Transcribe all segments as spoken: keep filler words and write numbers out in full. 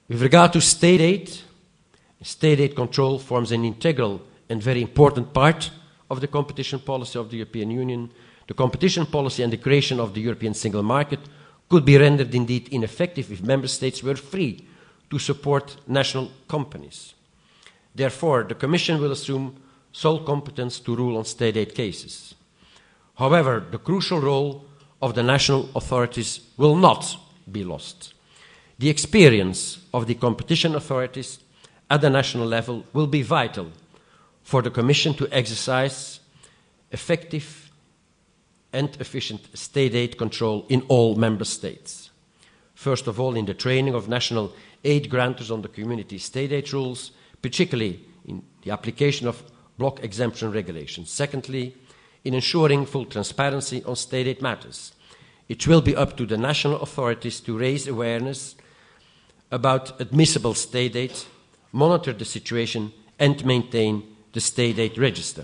With regard to state aid, state aid control forms an integral and very important part of the competition policy of the European Union. The competition policy and the creation of the European single market could be rendered indeed ineffective if member states were free to support national companies. Therefore, the Commission will assume sole competence to rule on state aid cases. However, the crucial role of the national authorities will not be lost. The experience of the competition authorities at the national level will be vital for the Commission to exercise effective and efficient state aid control in all member states. First of all, in the training of national aid grantors on the community state aid rules, particularly in the application of block exemption regulations. Secondly, in ensuring full transparency on state aid matters. It will be up to the national authorities to raise awareness about admissible state aid, monitor the situation, and maintain the state aid register.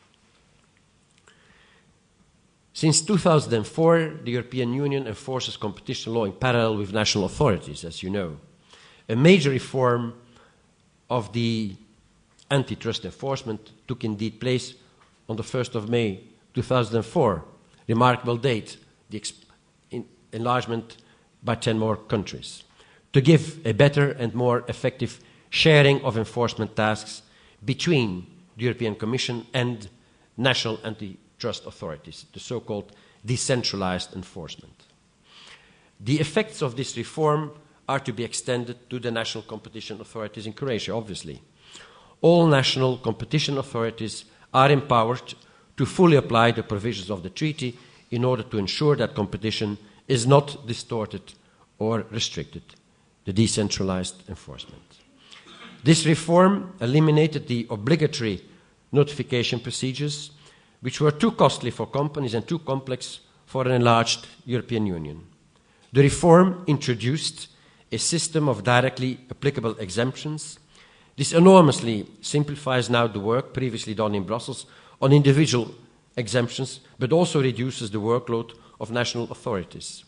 Since two thousand four, the European Union enforces competition law in parallel with national authorities, as you know. A major reform of the antitrust enforcement took indeed place on the first of May two thousand four, remarkable date, the enlargement by ten more countries, to give a better and more effective sharing of enforcement tasks between the European Commission and national antitrust authorities, the so-called decentralized enforcement. The effects of this reform are to be extended to the national competition authorities in Croatia, obviously. All national competition authorities are empowered to fully apply the provisions of the treaty in order to ensure that competition is not distorted or restricted, the decentralized enforcement. This reform eliminated the obligatory notification procedures, which were too costly for companies and too complex for an enlarged European Union. The reform introduced a system of directly applicable exemptions. This enormously simplifies now the work previously done in Brussels on individual exemptions, but also reduces the workload of national authorities.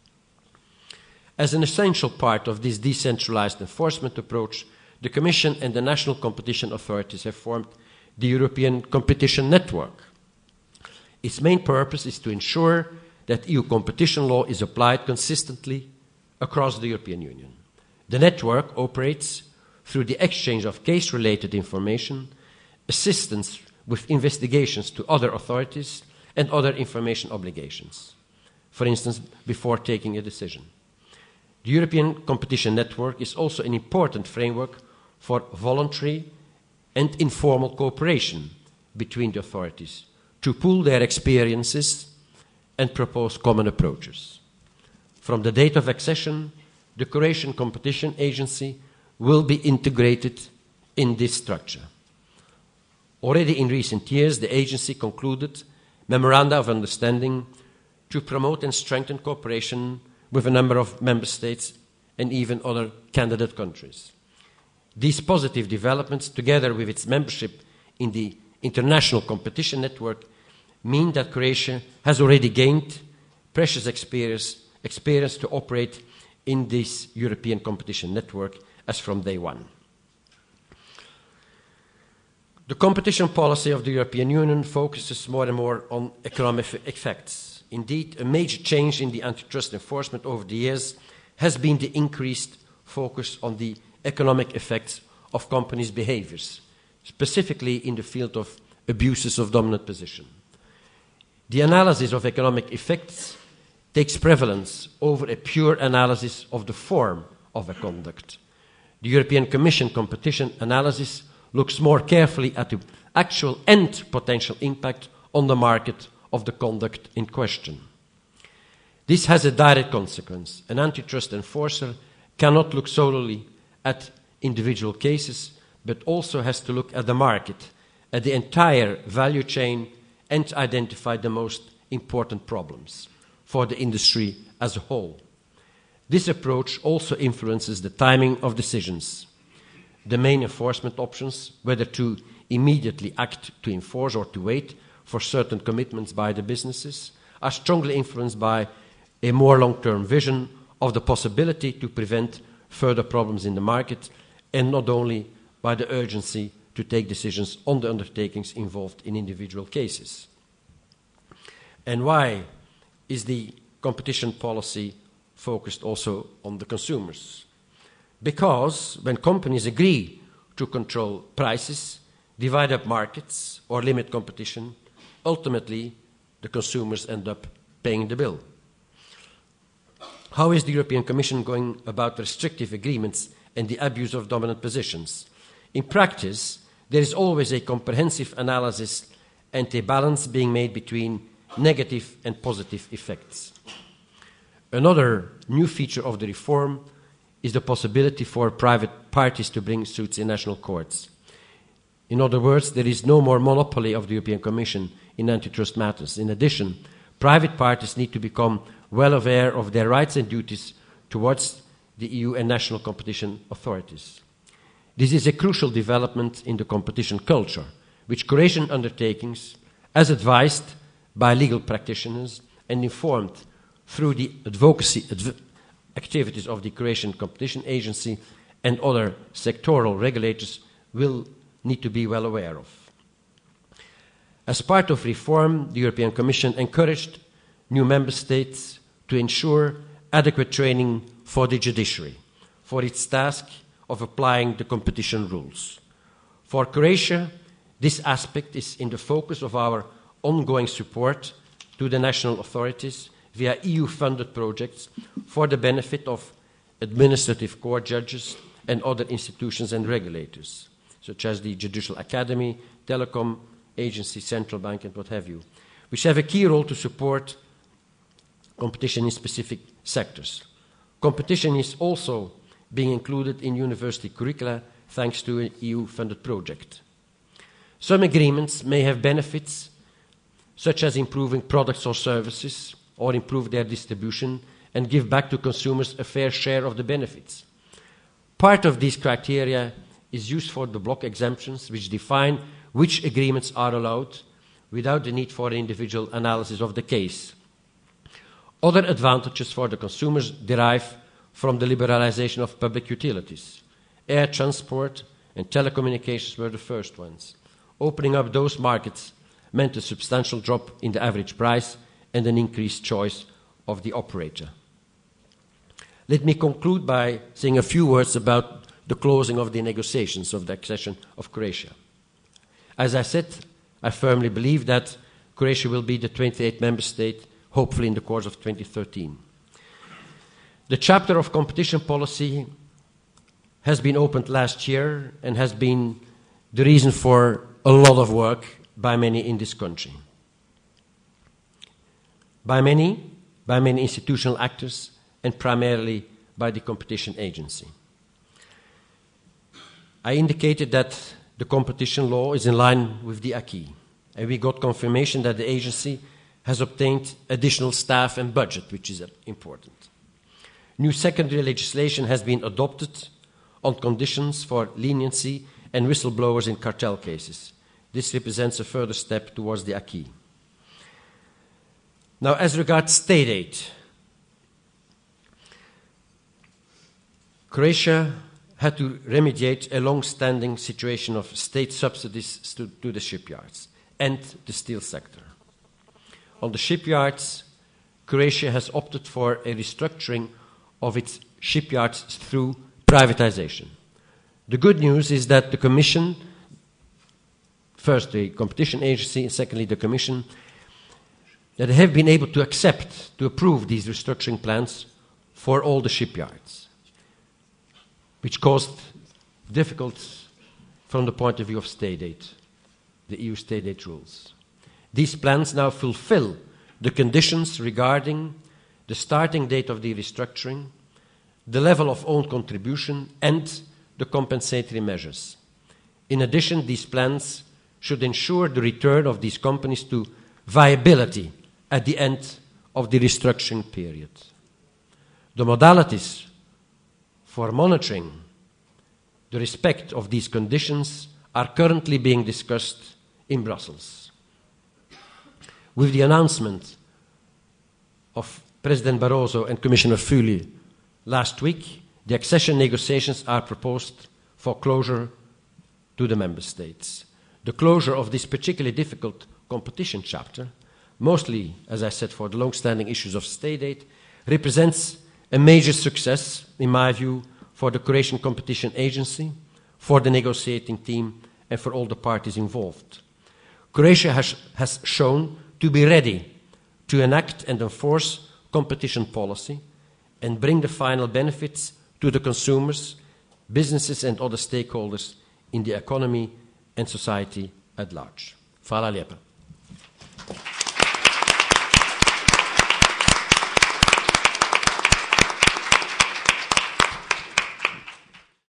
As an essential part of this decentralized enforcement approach, the Commission and the national competition authorities have formed the European Competition Network. Its main purpose is to ensure that E U competition law is applied consistently across the European Union. The network operates through the exchange of case-related information, assistance with investigations to other authorities, and other information obligations, for instance, before taking a decision. The European Competition Network is also an important framework for voluntary and informal cooperation between the authorities to pool their experiences and propose common approaches. From the date of accession, the Croatian Competition Agency will be integrated in this structure. Already in recent years, the agency concluded memoranda of understanding to promote and strengthen cooperation with a number of member states and even other candidate countries. These positive developments, together with its membership in the International Competition Network, mean that Croatia has already gained precious experience, experience to operate in this European Competition Network as from day one. The competition policy of the European Union focuses more and more on economic effects. Indeed, a major change in the antitrust enforcement over the years has been the increased focus on the economic effects of companies' behaviors, specifically in the field of abuses of dominant position. The analysis of economic effects takes prevalence over a pure analysis of the form of a conduct. The European Commission competition analysis looks more carefully at the actual and potential impact on the market of the conduct in question. This has a direct consequence. An antitrust enforcer cannot look solely at individual cases, but also has to look at the market, at the entire value chain, and identify the most important problems for the industry as a whole. This approach also influences the timing of decisions. The main enforcement options, whether to immediately act to enforce or to wait for certain commitments by the businesses, are strongly influenced by a more long-term vision of the possibility to prevent further problems in the market, and not only by the urgency to take decisions on the undertakings involved in individual cases. And why is the competition policy focused also on the consumers? Because when companies agree to control prices, divide up markets, or limit competition, ultimately the consumers end up paying the bill. How is the European Commission going about restrictive agreements and the abuse of dominant positions? In practice, there is always a comprehensive analysis and a balance being made between negative and positive effects. Another new feature of the reform is the possibility for private parties to bring suits in national courts. In other words, there is no more monopoly of the European Commission in antitrust matters. In addition, private parties need to become well aware of their rights and duties towards the E U and national competition authorities. This is a crucial development in the competition culture, which Croatian undertakings, as advised by legal practitioners and informed through the advocacy adv activities of the Croatian Competition Agency and other sectoral regulators, will need to be well aware of. As part of reform, the European Commission encouraged new member states to ensure adequate training for the judiciary, for its task of applying the competition rules. For Croatia, this aspect is in the focus of our ongoing support to the national authorities via E U-funded projects for the benefit of administrative court judges and other institutions and regulators, such as the Judicial Academy, Telecom Agency, Central Bank, and what have you, which have a key role to support competition in specific sectors. Competition is also being included in university curricula thanks to an E U-funded project. Some agreements may have benefits, such as improving products or services, or improve their distribution and give back to consumers a fair share of the benefits. Part of these criteria is used for the block exemptions, which define which agreements are allowed without the need for an individual analysis of the case. Other advantages for the consumers derive from the liberalization of public utilities. Air transport and telecommunications were the first ones. Opening up those markets meant a substantial drop in the average price and an increased choice of the operator. Let me conclude by saying a few words about the closing of the negotiations of the accession of Croatia. As I said, I firmly believe that Croatia will be the twenty-eighth member state, hopefully in the course of twenty thirteen. The chapter of competition policy has been opened last year and has been the reason for a lot of work by many in this country. By many, by many institutional actors, and primarily by the competition agency. I indicated that the competition law is in line with the acquis, and we got confirmation that the agency has obtained additional staff and budget, which is important. New secondary legislation has been adopted on conditions for leniency and whistleblowers in cartel cases. This represents a further step towards the acquis. Now, as regards state aid, Croatia had to remediate a long-standing situation of state subsidies to, to the shipyards and the steel sector. On the shipyards, Croatia has opted for a restructuring of its shipyards through privatization. The good news is that the Commission, first the Competition Agency, and secondly the Commission, that have been able to accept, to approve these restructuring plans for all the shipyards, which caused difficulties from the point of view of state aid, the E U state aid rules. These plans now fulfill the conditions regarding the starting date of the restructuring, the level of own contribution, and the compensatory measures. In addition, these plans should ensure the return of these companies to viability at the end of the restructuring period. The modalities for monitoring the respect of these conditions are currently being discussed in Brussels. With the announcement of President Barroso and Commissioner Füle last week, The accession negotiations are proposed for closure to the member states. The closure of this particularly difficult competition chapter, mostly, as I said, for the long-standing issues of state aid, represents a major success, in my view, for the Croatian Competition Agency, for the negotiating team, and for all the parties involved. Croatia has, has shown to be ready to enact and enforce competition policy and bring the final benefits to the consumers, businesses and other stakeholders in the economy and society at large. Hvala lijepa.